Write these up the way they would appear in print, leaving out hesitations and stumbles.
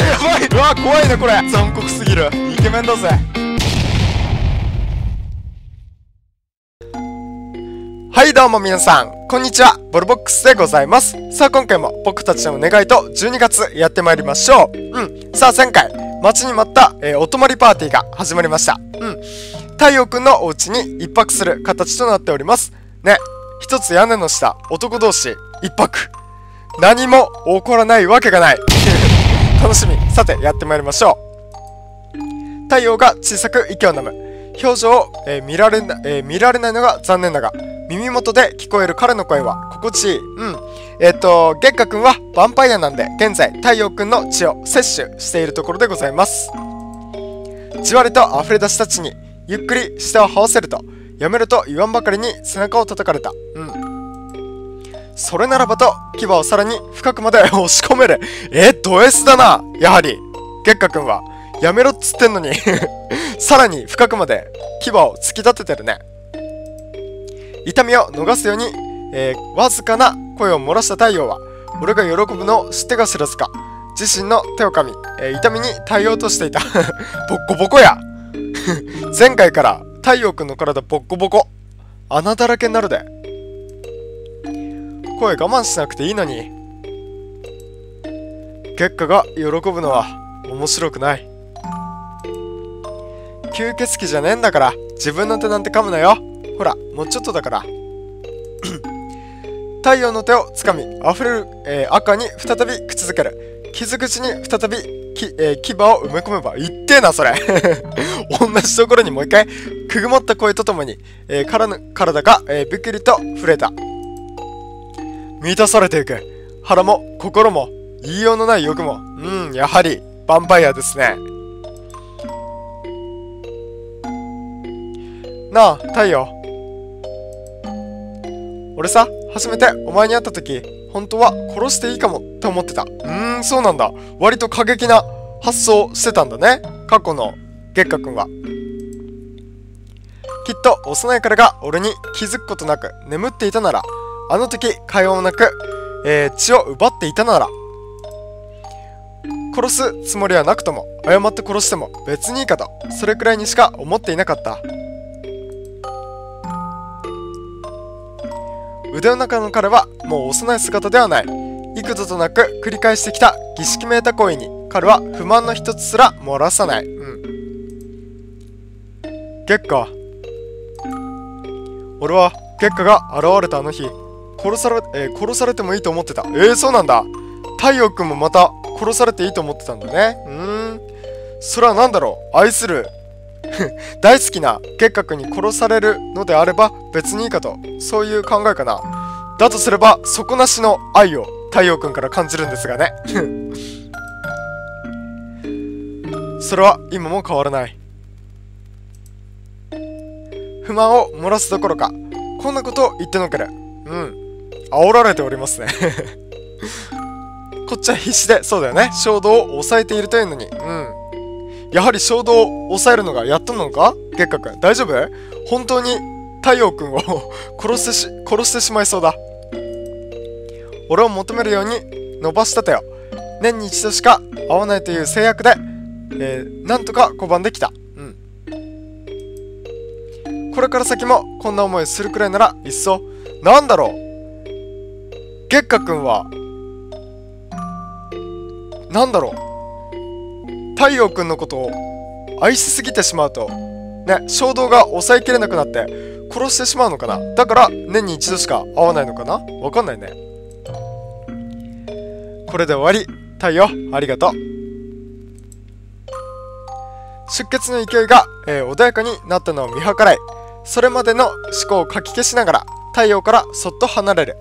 ばい。うわ怖いねこれ。残酷すぎる。イケメンだぜ。はいどうも皆さんこんにちは、ボルボックスでございます。さあ今回も僕たちの願いと12月やってまいりましょう。さあ前回待ちに待った、お泊まりパーティーが始まりました。太陽くんのお家に一泊する形となっておりますね。一つ屋根の下男同士一泊、何も起こらないわけがない楽しみ。さてやってまいりましょう。太陽が小さく息を飲む。表情を、見られないのが残念だが耳元で聞こえる彼の声は心地いい。月下くんはヴァンパイアなんで現在太陽くんの血を摂取しているところでございます。じわりと溢れ出した血にゆっくり舌を這わせるとやめろと言わんばかりに背中を叩かれた。それならばと牙をさらに深くまで押し込める。ド S だな。やはり月下くんはやめろっつってんのにさらに深くまで牙を突き立ててるね。痛みを逃すように、わずかな声を漏らした太陽は俺が喜ぶのを知ってか知らずか自身の手を噛み、痛みに耐えようとしていたボッコボコや前回から太陽くんの体ボッコボコ穴だらけになるで。声我慢しなくていいのに。月下が喜ぶのは面白くない。吸血鬼じゃねえんだから自分の手なんて噛むなよ。ほらもうちょっとだから太陽の手をつかみ溢れる、赤に再び口づける。傷口に再び牙を埋め込めばいってえなそれ同じところにもう一回くぐもった声とともに、体が、びっくりと震えた。満たされていく。腹も心も言いようのない欲も。やはりヴァンパイアですね。なあ太陽、俺さ初めてお前に会った時本当は殺していいかもって思ってた。そうなんだ。割と過激な発想してたんだね過去の月下くんは。きっと幼い彼が俺に気づくことなく眠っていたなら、あの時かようなく、血を奪っていたなら、殺すつもりはなくとも誤って殺しても別にいいかと、それくらいにしか思っていなかった。腕の中の彼はもう幼い姿ではない。幾度となく繰り返してきた儀式めいた行為に彼は不満の一つすら漏らさない。月下、俺は月下が現れたあの日殺されてもいいと思ってた。そうなんだ。太陽くんもまた殺されていいと思ってたんだね。それは何だろう。愛する大好きな月下くんに殺されるのであれば別にいいかと、そういう考えかな。だとすれば底なしの愛を太陽くんから感じるんですがねそれは今も変わらない。不満を漏らすどころかこんなことを言ってのける。煽られておりますねこっちは必死で、そうだよね、衝動を抑えているというのに。やはり衝動を抑えるのがやっとなのか月下くん。大丈夫？本当に太陽くんを殺してしまいそうだ。俺を求めるように伸ばした手を年に一度しか会わないという制約で、なんとか拒んできた。これから先もこんな思いするくらいならいっそ、なんだろう、月下くんはなんだろう、太陽くんのことを愛しすぎてしまうとね、衝動が抑えきれなくなって殺してしまうのかな。だから年に一度しか会わないのかな。わかんないね。これで終わり。太陽ありがとう。出血の勢いが、穏やかになったのを見計らい、それまでの思考をかき消しながら太陽からそっと離れる。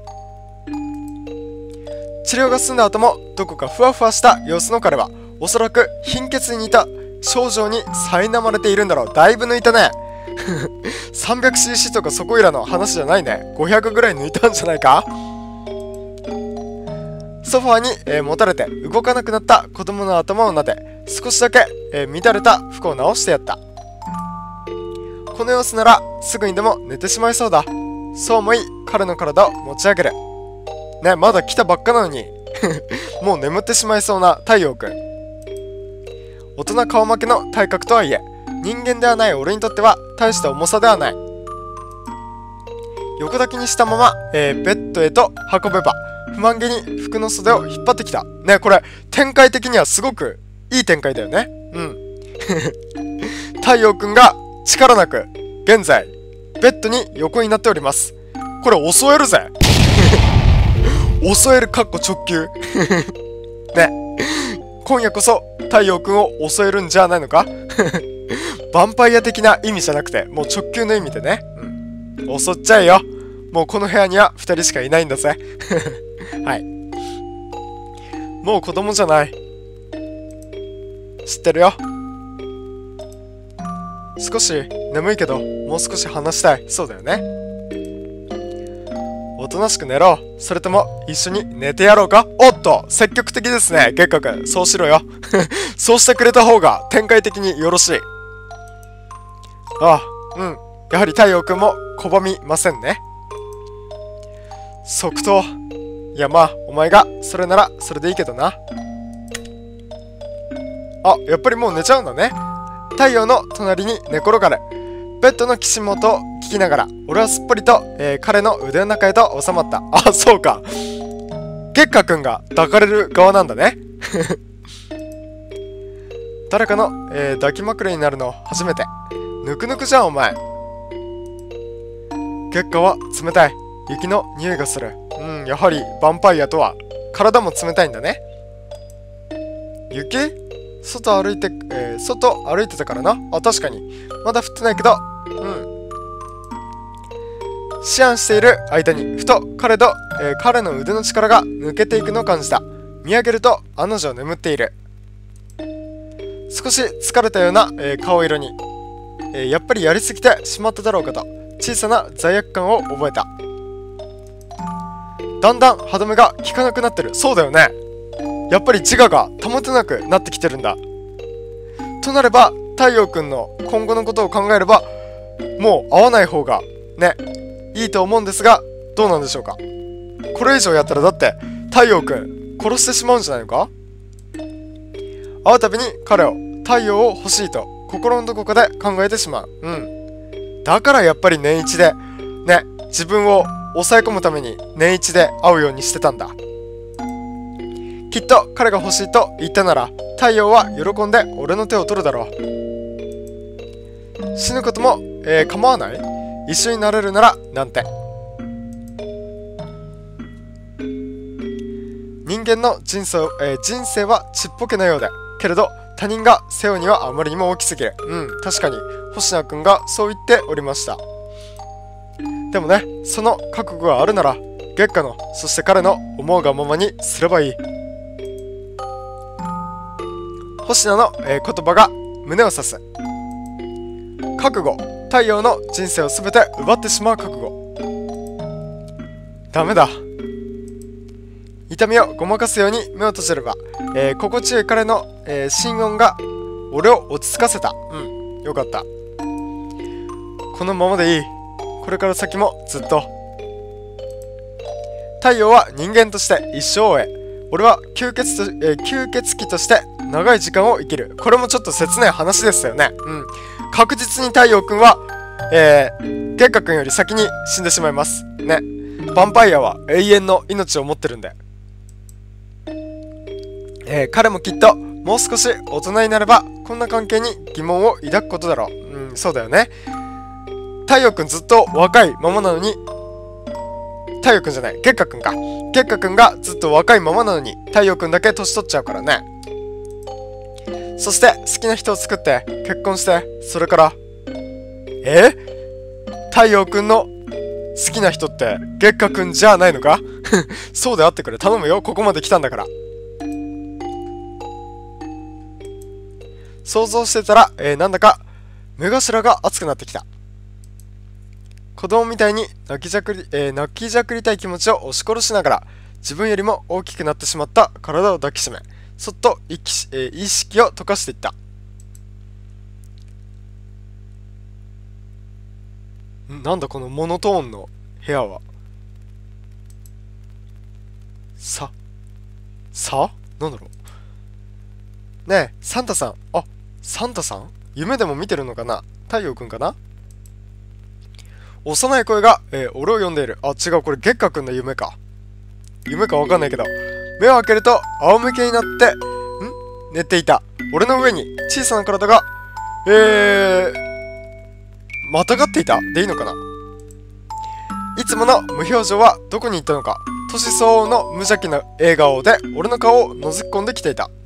治療が済んだ後もどこかふわふわした様子の彼はおそらく貧血に似た症状に苛まれているんだろう。だいぶ抜いたね300cc とかそこいらの話じゃないね。500ぐらい抜いたんじゃないか。ソファーに、持たれて動かなくなった子供の頭を撫で少しだけ、乱れた服を直してやった。この様子ならすぐにでも寝てしまいそうだ。そう思い彼の体を持ち上げる。ね、まだ来たばっかなのにもう眠ってしまいそうな太陽くん。 大人顔負けの体格とはいえ、人間ではない俺にとっては大した重さではない。横抱きにしたまま、ベッドへと運べば、不満げに服の袖を引っ張ってきた。ね、これ、展開的にはすごくいい展開だよね。うん。太陽くんが力なく、現在、ベッドに横になっております。これ、襲えるぜ。襲えるかっこ直球。ね。今夜こそ、太陽くんを襲えるんじゃないのか。ヴァンパイア的な意味じゃなくて、もう直球の意味でね。うん。襲っちゃえよ。もうこの部屋には2人しかいないんだぜ。はい。もう子供じゃない。知ってるよ。少し眠いけど、もう少し話したい。そうだよね。おとなしく寝ろ。それとも一緒に寝てやろうか。おっと、積極的ですね、月下くん。そうしろよ。そうしてくれた方が展開的によろしい。ああ、うん。やはり太陽くんも拒みませんね。即答。いや、まあお前がそれならそれでいいけどな。あ、やっぱりもう寝ちゃうんだね。太陽の隣に寝転がる。ベッドのきしむ音を聞きながら、俺はすっぽりと、彼の腕の中へと収まった。あ、そうか。月下くんが抱かれる側なんだね。誰かの、抱き枕になるの初めて。ぬくぬくじゃんお前。月下は冷たい。雪の匂いがする。うん、やはりヴァンパイアとは体も冷たいんだね。雪？外歩いて、外歩いてたからな。あ、確かに。まだ降ってないけど、うん。思案している間に、ふと彼の腕の力が抜けていくのを感じた。見上げると、案の定眠っている。少し疲れたような、顔色に、やっぱりやりすぎてしまっただろうかと、小さな罪悪感を覚えた。だんだん歯止めが効かなくなってる。そうだよね。やっぱり自我が保てなくなってきてるんだ。となれば、太陽くんの今後のことを考えれば、もう会わない方がね、いいと思うんですが、どうなんでしょうか。これ以上やったらだって太陽くん殺してしまうんじゃないのか。会うたびに彼を、太陽を欲しいと心のどこかで考えてしまう。うん。だからやっぱり年一でね、自分を抑え込むために年一で会うようにしてたんだ。きっと彼が欲しいと言ったなら、太陽は喜んで俺の手を取るだろう。死ぬことも、構わない。一緒になれるならなんて。人間の人生はちっぽけなようで、けれど他人が背負うにはあまりにも大きすぎる。うん、確かに星名くんがそう言っておりました。でもね、その覚悟があるなら、月下の、そして彼の思うがままにすればいい。星名の、言葉が胸を刺す。覚悟。太陽の人生をすべて奪ってしまう覚悟。ダメだ。痛みをごまかすように目を閉じれば、心地よい彼の、心音が俺を落ち着かせた。うん、よかった。このままでいい。これから先もずっと。太陽は人間として一生を終え、俺は吸血鬼として長い時間を生きる。これもちょっと切ない話ですよね。うん。確実に太陽くんは、月下くんより先に死んでしまいます。ね。ヴァンパイアは永遠の命を持ってるんで。彼もきっともう少し大人になればこんな関係に疑問を抱くことだろう。うん、そうだよね。太陽くんずっと若いままなのに、太陽くんじゃない、月下くんか。月下くんがずっと若いままなのに、太陽くんだけ年取っちゃうからね。そして好きな人を作って結婚して、それから太陽くんの好きな人って月下くんじゃないのか。そうであってくれ。頼むよ、ここまで来たんだから。想像してたら、なんだか目頭が熱くなってきた。子供みたいに泣きじゃくりたい気持ちを押し殺しながら、自分よりも大きくなってしまった体を抱きしめ、そっと意識を溶かしていった。なんだこのモノトーンの部屋は。なんだろう。 ねえ、サンタさん。あ、サンタさん夢でも見てるのかな。太陽くんかな。幼い声が、俺を呼んでいる。あ、違う、これ月下くんの夢か。夢かわかんないけど。目を開けると、仰向けになって、寝ていた。俺の上に小さな体が、またがっていたでいいのかな。いつもの無表情はどこに行ったのか。年相応の無邪気な笑顔で俺の顔を覗き込んできていた。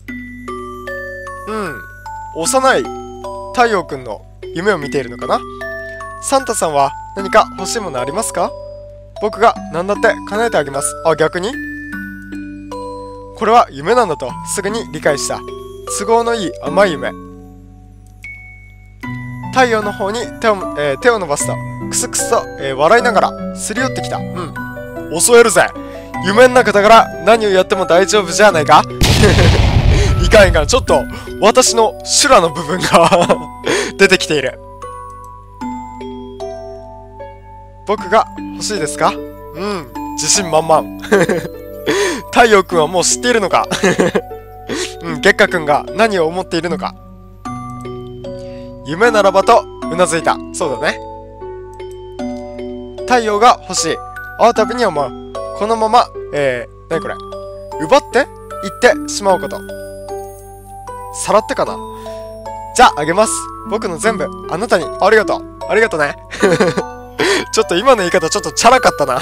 幼い太陽くんの夢を見ているのかな。サンタさんは何か欲しいものありますか。僕が何だって叶えてあげます。あ、逆にこれは夢なんだとすぐに理解した。都合のいい甘い夢。太陽の方に手を伸ばすとクスクスと、笑いながらすり寄ってきた。襲えるぜ。夢の中だから何をやっても大丈夫じゃないか。いかんいかん、ちょっと私の修羅の部分が出てきている。僕が欲しいですか。自信満々。太陽くんはもう知っているのか。月下くんが何を思っているのか。夢ならばとうなずいた。そうだね。太陽が欲しい。会うたびに思う。このまま、何これ。奪って言ってしまうこと。さらってかな。じゃああげます。僕の全部あなたに。ありがとう。ありがとね。ちょっと今の言い方ちょっとチャラかったな。あ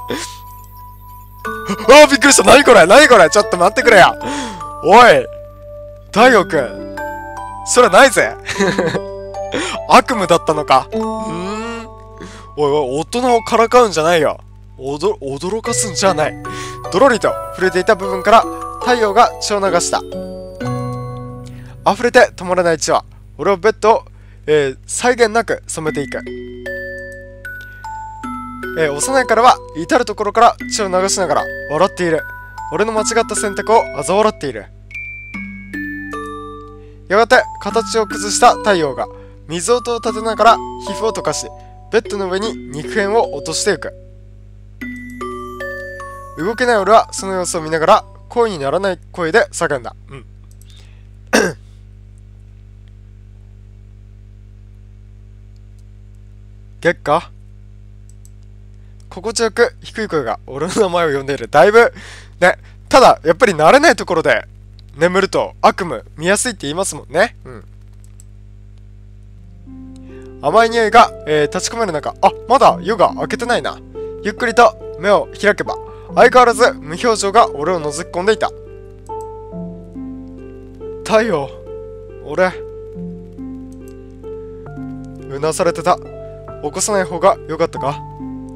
ー、びっくりした。何これ何これ。ちょっと待ってくれや。おい太陽くん、それないぜ。悪夢だったのか。おいおい、大人をからかうんじゃないよ。驚かすんじゃない。ドロリと触れていた部分から太陽が血を流した。溢れて止まらない血は俺をベッドを、際限なく染めていく。幼いからは至る所から血を流しながら笑っている。俺の間違った選択を嘲笑っている。やがて形を崩した太陽が水音を立てながら皮膚を溶かし、ベッドの上に肉片を落としていく。動けない俺はその様子を見ながら声にならない声で叫んだ。月下。心地よく低い声が俺の名前を呼んでいる。だいぶね。ただやっぱり慣れないところで眠ると悪夢見やすいって言いますもんね。甘い匂いが、立ち込める中、あ、まだ夜が明けてないな。ゆっくりと目を開けば相変わらず無表情が俺を覗き込んでいた。太陽、俺うなされてた。起こさない方がよかったか。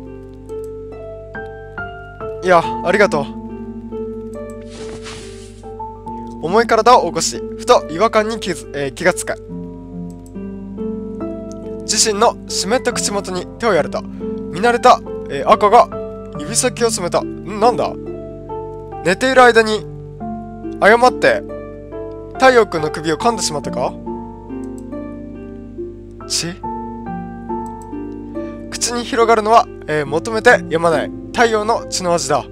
いや、ありがとう。重い体を起こし、ふと違和感に気がつく。自身の湿った口元に手をやると見慣れた、赤が指先を染めた。なんだ。寝ている間に誤って太陽くんの首を噛んでしまったか。血。口に広がるのは、求めてやまない太陽の血の味だ。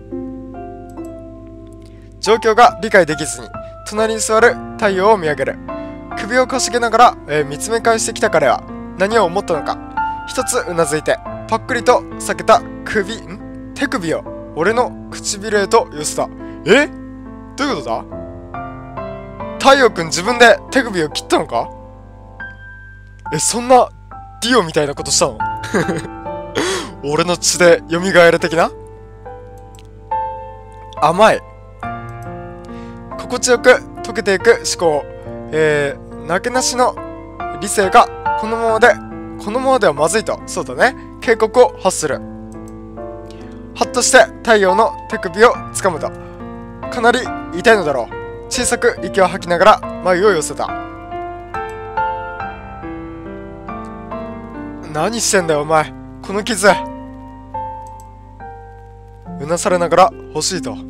状況が理解できずに隣に座る太陽を見上げる。首をかしげながら、見つめ返してきた彼は何を思ったのか。一つうなずいてパックリと避けた手首を俺の唇へと寄せた。どういうことだ。太陽くん自分で手首を切ったのか。そんなディオみたいなことしたの。俺の血で蘇る的な。甘い。心地よく溶けていく思考。なけなしの理性がこのままではまずいと。そうだね。警告を発する。はっとして太陽の手首をつかむとかなり痛いのだろう。小さく息を吐きながら眉を寄せた。何してんだよお前、この傷。うなされながら欲しいと。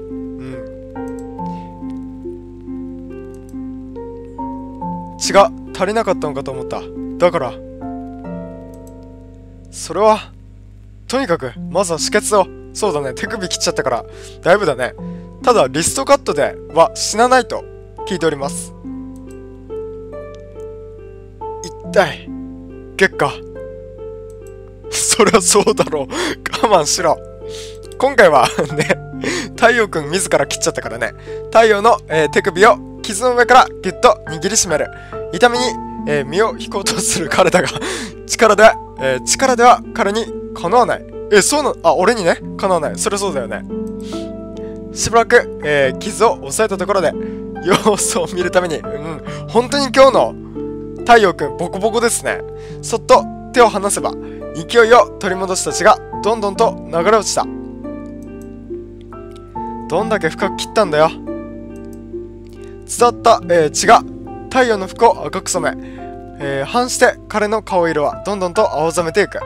血が足りなかったのかと思った。だからそれはとにかくまずは止血を。そうだね、手首切っちゃったからだいぶだね。ただリストカットでは死なないと聞いております。痛い。月下。そりゃそうだろう。我慢しろ。今回はね、太陽くん自ら切っちゃったからね。太陽の、手首を傷の上からギュッと握りしめる。痛みに、身を引こうとする彼だが力では彼にかなわない。そうな、俺にね、かなわない。それそうだよね。しばらく、傷を押さえたところで様子を見るために、本当に今日の太陽くんボコボコですね。そっと手を離せば勢いを取り戻した血がどんどんと流れ落ちた。どんだけ深く切ったんだよ。伝わった、血が太陽の服を赤く染め、反して彼の顔色はどんどんと青ざめていく。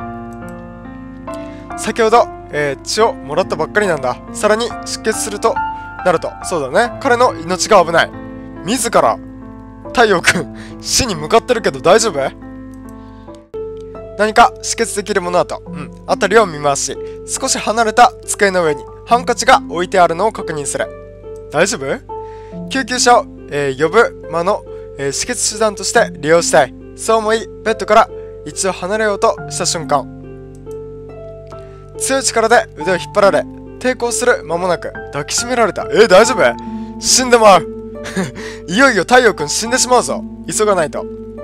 先ほど、血をもらったばっかりなんだ。さらに出血するとなると、そうだね、彼の命が危ない。自ら太陽くん死に向かってるけど大丈夫？何か止血できるものだと、辺りを見回し、少し離れた机の上にハンカチが置いてあるのを確認する。大丈夫？救急車を、呼ぶ間の、止血手段として利用したい。そう思いベッドから一度離れようとした瞬間、強い力で腕を引っ張られ、抵抗する間もなく抱きしめられた。大丈夫？死んでまういよいよ太陽くん死んでしまうぞ。急がないと。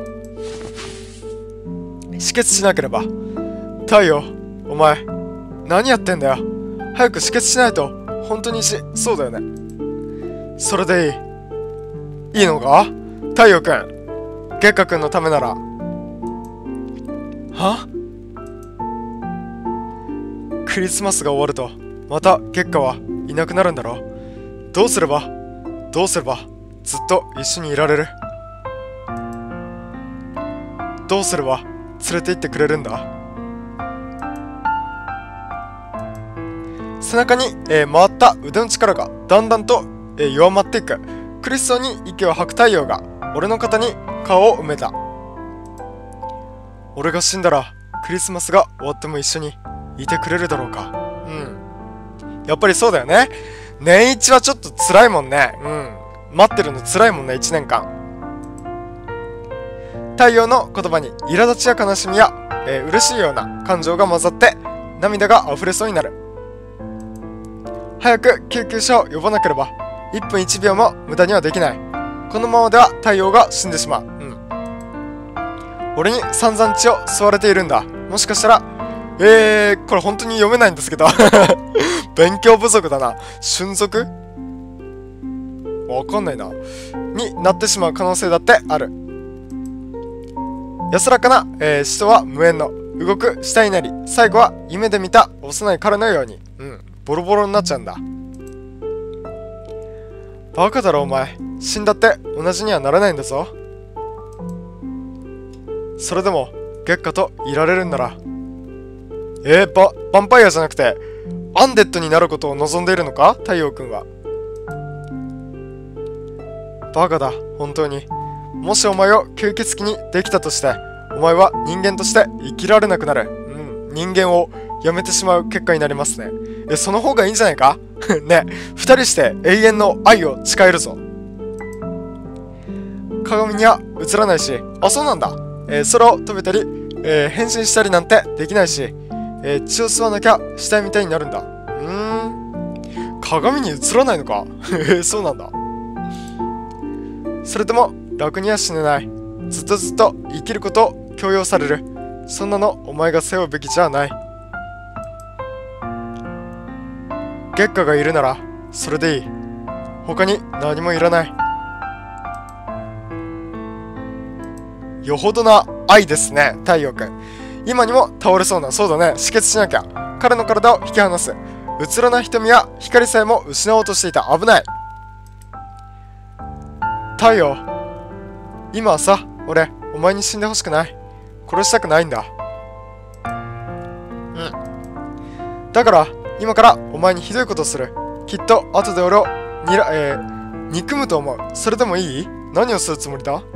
止血しなければ。太陽、お前何やってんだよ。早く止血しないと。本当にそうだよね。それでいいのか太陽くん。月下くんのためなら。は？クリスマスが終わるとまた月下はいなくなるんだろ。どうすればずっと一緒にいられる？どうすれば連れて行ってくれるんだ？背中に、回った腕の力がだんだんと、弱まっていく。苦しそうに息を吐く太陽が俺の肩に顔を埋めた。俺が死んだらクリスマスが終わっても一緒にいてくれるだろうか。やっぱりそうだよね。年一はちょっと辛いもんね。待ってるの辛いもんね、1年間。太陽の言葉に苛立ちや悲しみや、嬉しいような感情が混ざって涙が溢れそうになる。早く救急車を呼ばなければ1分1秒も無駄にはできない。このままでは太陽が死んでしまう。俺に散々血を吸われているんだ。もしかしたらこれ本当に読めないんですけど勉強不足だな。瞬足わかんないなになってしまう可能性だってある。安らかな、使徒は無縁の動く死体になり、最後は夢で見た幼い彼のように、ボロボロになっちゃうんだ。バカだろお前。死んだって同じにはならないんだぞ。それでも月下といられるんなら、ヴァンパイアじゃなくてアンデッドになることを望んでいるのか太陽くんは。バカだ本当に。もしお前を吸血鬼にできたとしてお前は人間として生きられなくなる。人間をやめてしまう結果になりますね。その方がいいんじゃないかね、二人して永遠の愛を誓えるぞ。鏡には映らないし、そうなんだ。空を飛べたり、変身したりなんてできないし、血を吸わなきゃ死体みたいになるんだ。鏡に映らないのかそうなんだ。それでも楽には死ねない。ずっと生きることを強要される。そんなのお前が背負うべきじゃない。月下がいるならそれでいい。他に何もいらない。よほどな愛ですね太陽くん。今にも倒れそうな。そうだね、止血しなきゃ。彼の体を引き離す。うつろな瞳や光さえも失おうとしていた。危ない。太陽、今はさ、俺お前に死んでほしくない。殺したくないんだ。だから今からお前にひどいことをする。きっと後で俺を憎むと思う。それでもいい？何をするつもりだ？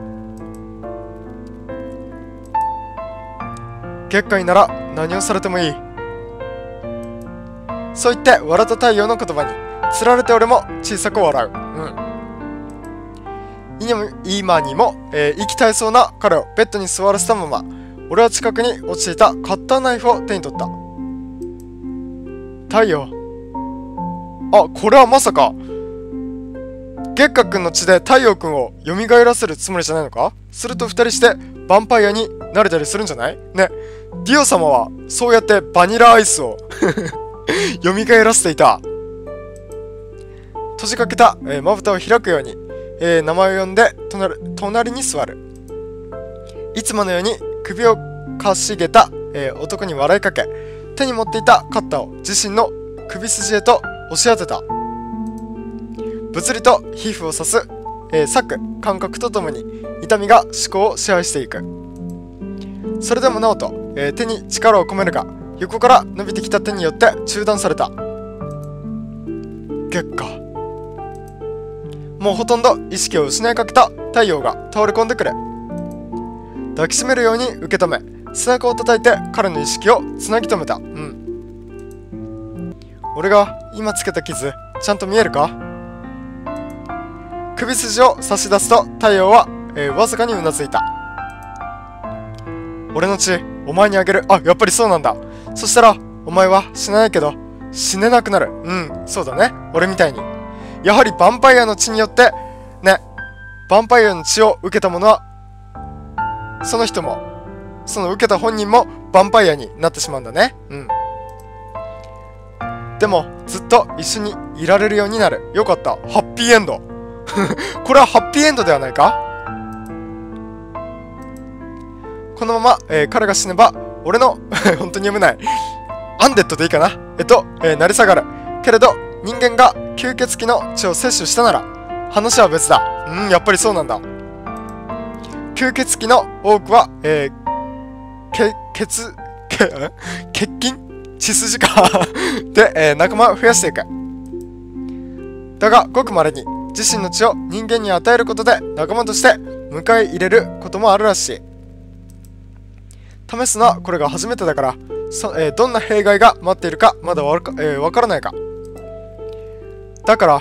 月下になら何をされてもいい。そう言って笑った太陽の言葉につられて俺も小さく笑う。 今にも、息絶えそうな彼をベッドに座らせたまま、俺は近くに落ちていたカッターナイフを手に取った。太陽。あ、これはまさか月下くんの血で太陽くんを蘇らせるつもりじゃないのか？すると2人してヴァンパイアになれたりするんじゃないね。ディオ様はそうやってバニラアイスを蘇らせていた。閉じかけた、まぶたを開くように、名前を呼んで隣に座る。いつものように首をかしげた、男に笑いかけ、手に持っていたカッターを自身の首筋へと押し当てた。物理と皮膚を刺す、裂く感覚とともに痛みが思考を支配していく。それでもなおと、手に力を込めるが、横から伸びてきた手によって中断された。月下。もうほとんど意識を失いかけた太陽が倒れ込んでくる。抱きしめるように受け止め、背中を叩いて彼の意識をつなぎ止めた。俺が今つけた傷、ちゃんと見えるか？首筋を差し出すと太陽は、わずかにうなずいた。俺の血、お前にあげる。あ、やっぱりそうなんだ。そしたら、お前は死なないけど、死ねなくなる。そうだね。俺みたいに。やはりヴァンパイアの血によって、ね、ヴァンパイアの血を受けた者は、その人も、その受けた本人もヴァンパイアになってしまうんだね。でも、ずっと一緒にいられるようになる。よかった。ハッピーエンド。これはハッピーエンドではないか？このまま、彼が死ねば、俺の本当に読めない。アンデッドでいいかな？成り下がる。けれど、人間が吸血鬼の血を摂取したなら、話は別だ。やっぱりそうなんだ。吸血鬼の多くは、欠筋血筋かで、仲間を増やしていく。だが、ごく稀に自身の血を人間に与えることで仲間として迎え入れることもあるらしい。試すのはこれが初めてだから、どんな弊害が待っているかまだわからないか。だから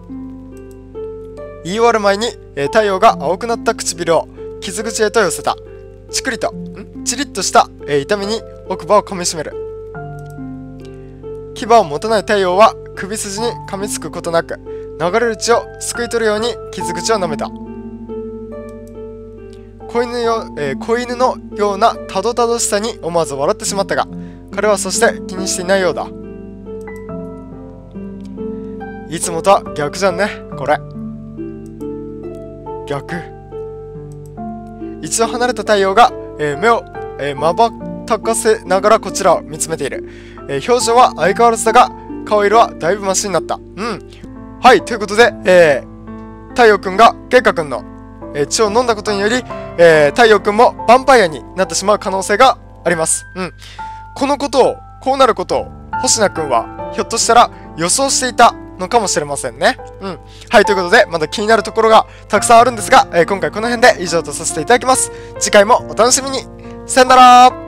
言い終わる前に、太陽が青くなった唇を傷口へと寄せた。チリッとした、痛みに奥歯を噛みしめる。牙を持たない太陽は首筋に噛みつくことなく、流れる血をすくい取るように傷口を舐めた。子犬のようなたどたどしさに思わず笑ってしまったが、彼はそして気にしていないようだ。いつもとは逆じゃんね、これ。逆。一度離れた太陽が、目を、まばたかせながらこちらを見つめている。表情は相変わらずだが、顔色はだいぶマシになった。はい、ということで、太陽くんが月下くんの、血を飲んだことにより、太陽くんもヴァンパイアになってしまう可能性があります。こうなることを、星名くんはひょっとしたら予想していたのかもしれませんね。はい、ということで、まだ気になるところがたくさんあるんですが、今回この辺で以上とさせていただきます。次回もお楽しみに。さよなら。